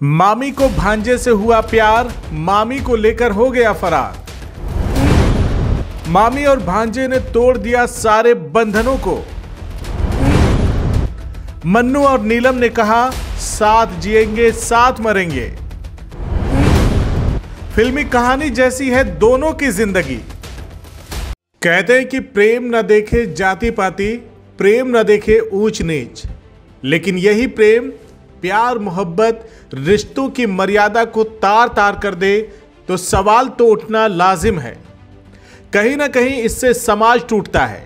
मामी को भांजे से हुआ प्यार, मामी को लेकर हो गया फरार। मामी और भांजे ने तोड़ दिया सारे बंधनों को। मन्नू और नीलम ने कहा साथ जिएंगे साथ मरेंगे। फिल्मी कहानी जैसी है दोनों की जिंदगी। कहते हैं कि प्रेम न देखे जाति पाति, प्रेम न देखे ऊंच नीच, लेकिन यही प्रेम प्यार मोहब्बत रिश्तों की मर्यादा को तार तार कर दे तो सवाल तो उठना लाजिम है। कहीं ना कहीं इससे समाज टूटता है।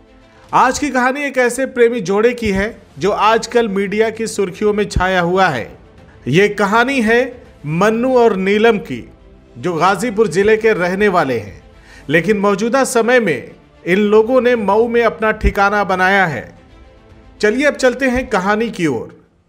आज की कहानी एक ऐसे प्रेमी जोड़े की है जो आजकल मीडिया की सुर्खियों में छाया हुआ है। ये कहानी है मन्नू और नीलम की, जो गाजीपुर जिले के रहने वाले हैं, लेकिन मौजूदा समय में इन लोगों ने मऊ में अपना ठिकाना बनाया है। चलिए अब चलते हैं कहानी की ओर।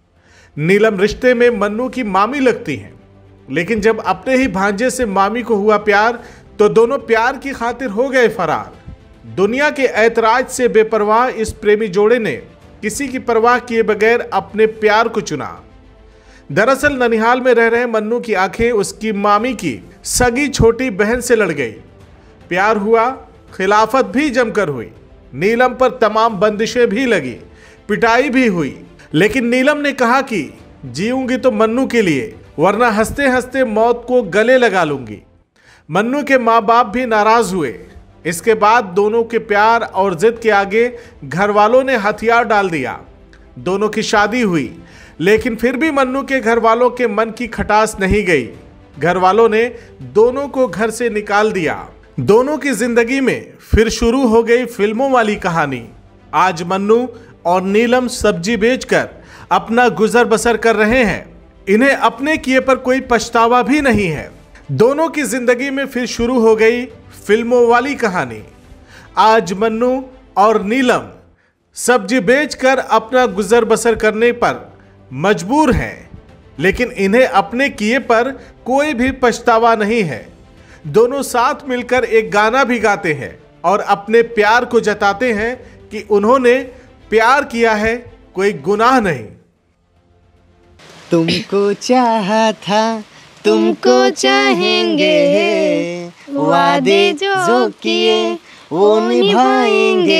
नीलम रिश्ते में मन्नू की मामी लगती हैं, लेकिन जब अपने ही भांजे से मामी को हुआ प्यार तो दोनों प्यार की खातिर हो गए फरार। दुनिया के ऐतराज से बेपरवाह इस प्रेमी जोड़े ने किसी की परवाह किए बगैर अपने प्यार को चुना। दरअसल ननिहाल में रह रहे मन्नू की आंखें उसकी मामी की सगी छोटी बहन से लड़ गई। प्यार हुआ, खिलाफत भी जमकर हुई, नीलम पर तमाम बंदिशें भी लगी, पिटाई भी हुई, लेकिन नीलम ने कहा कि जीऊंगी तो मन्नू के लिए, वरना हंसते हंसते मौत को गले लगा लूंगी। मन्नू के माँ बाप भी नाराज हुए। इसके बाद दोनों के प्यार और जिद के आगे घर वालों ने हथियार डाल दिया। दोनों की शादी हुई, लेकिन फिर भी मन्नू के घर वालों के मन की खटास नहीं गई। घर वालों ने दोनों को घर से निकाल दिया। दोनों की जिंदगी में फिर शुरू हो गई फिल्मों वाली कहानी। आज मन्नू और नीलम सब्जी बेचकर अपना गुजर बसर कर रहे हैं। इन्हें अपने किए पर कोई पछतावा भी नहीं है। दोनों की जिंदगी में फिर शुरू हो गई फिल्मों वाली कहानी। आज मन्नू और नीलम सब्जी बेचकर अपना गुजर बसर करने पर मजबूर हैं, लेकिन इन्हें अपने किए पर कोई भी पछतावा नहीं है। दोनों साथ मिलकर एक गाना भी गाते हैं और अपने प्यार को जताते हैं कि उन्होंने प्यार किया है, कोई गुनाह नहीं। तुमको चाहा था, तुमको चाहेंगे, वादे जो किए वो निभाएंगे।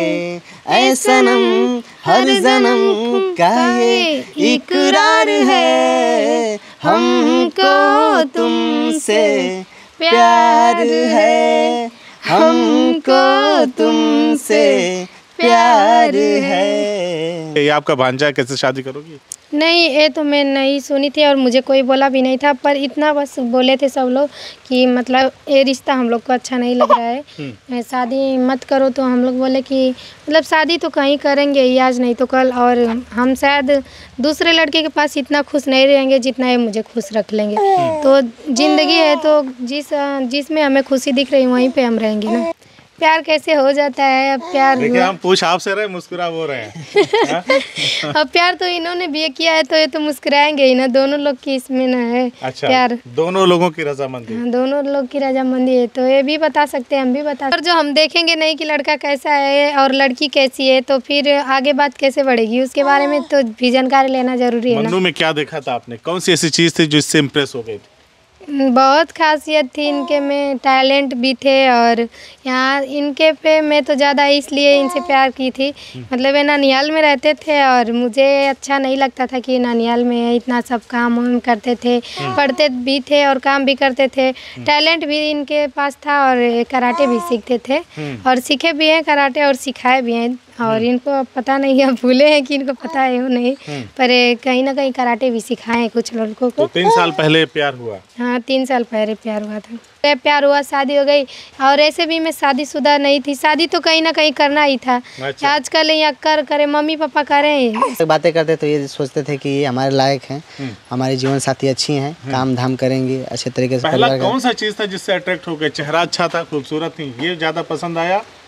ऐ सनम हर जन्म का ये इकरार है, हमको तुमसे प्यार है, हमको तुमसे प्यार है। ये आपका भांजा, कैसे शादी करोगी? नहीं, ये तो मैं नहीं सुनी थी और मुझे कोई बोला भी नहीं था, पर इतना बस बोले थे सब लोग कि मतलब ये रिश्ता हम लोग को अच्छा नहीं लग रहा है, शादी मत करो। तो हम लोग बोले कि मतलब शादी तो कहीं करेंगे ही, आज नहीं तो कल, और हम शायद दूसरे लड़के के पास इतना खुश नहीं रहेंगे जितना ये मुझे खुश रख लेंगे। तो ज़िंदगी है तो जिसमें हमें खुशी दिख रही है वहीं पर हम रहेंगे ना। प्यार कैसे हो जाता है, अब प्यार देखिए हम पूछ आपसे रहे, मुस्कुरा वो रहे हैं। अब प्यार तो इन्होंने भी किया है तो ये तो मुस्कुराएंगे ही ना। दोनों लोग की इसमें ना है। अच्छा, प्यार दोनों लोगों की रजामंदी। हाँ, दोनों लोग की रजामंदी है तो ये भी बता सकते हैं, हम भी बता। और जो हम देखेंगे नहीं कि लड़का कैसा है और लड़की कैसी है तो फिर आगे बात कैसे बढ़ेगी, उसके बारे में तो भी जानकारी लेना जरूरी है ना। मन्नू में क्या देखा था आपने, कौन सी ऐसी चीज थी जो इससे इम्प्रेस हो गई थी? बहुत खासियत थी इनके में, टैलेंट भी थे, और यहाँ इनके पे मैं तो ज़्यादा इसलिए इनसे प्यार की थी। मतलब ये ननिहाल में रहते थे और मुझे अच्छा नहीं लगता था कि ननिहाल में इतना सब काम वाम करते थे, पढ़ते भी थे और काम भी करते थे। टैलेंट भी इनके पास था और कराटे भी सीखते थे और सीखे भी हैं कराटे और सिखाए भी हैं। और इनको अब पता नहीं है, भूले हैं कि इनको पता है वो नहीं, पर कहीं ना कहीं कराटे भी सिखाए हैं कुछ लड़कों को। तो 3 साल पहले प्यार हुआ? हाँ, 3 साल पहले प्यार हुआ था। प्यार हुआ, शादी हो गई, और ऐसे भी मैं शादीशुदा नहीं थी। शादी तो कहीं ना कहीं करना ही था। अच्छा। आजकल यहाँ करे मम्मी पापा करें। बातें करते तो ये सोचते थे कि ये हमारे लायक हैं, हमारी जीवन साथी अच्छी हैं, काम धाम करेंगे अच्छे तरीके से। पहला कौन सा चीज था जिससे अट्रैक्ट हो गए? चेहरा अच्छा था, खूबसूरत थी, ये ज्यादा पसंद आया?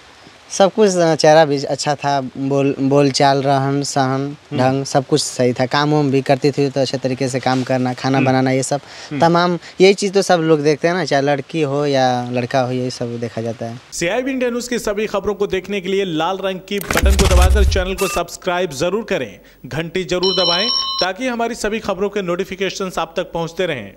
सब कुछ चेहरा भी अच्छा था, बोल चाल, रहन सहन ढंग सब कुछ सही था। काम वाम भी करती थी तो अच्छे तरीके से काम करना, खाना बनाना, ये सब तमाम यही चीज़ तो सब लोग देखते हैं ना, चाहे लड़की हो या लड़का हो, यही सब देखा जाता है। CIB इंडिया न्यूज़ की सभी खबरों को देखने के लिए लाल रंग की बटन को दबाकर चैनल को सब्सक्राइब जरूर करें, घंटी जरूर दबाएं ताकि हमारी सभी खबरों के नोटिफिकेशन आप तक पहुंचते रहें।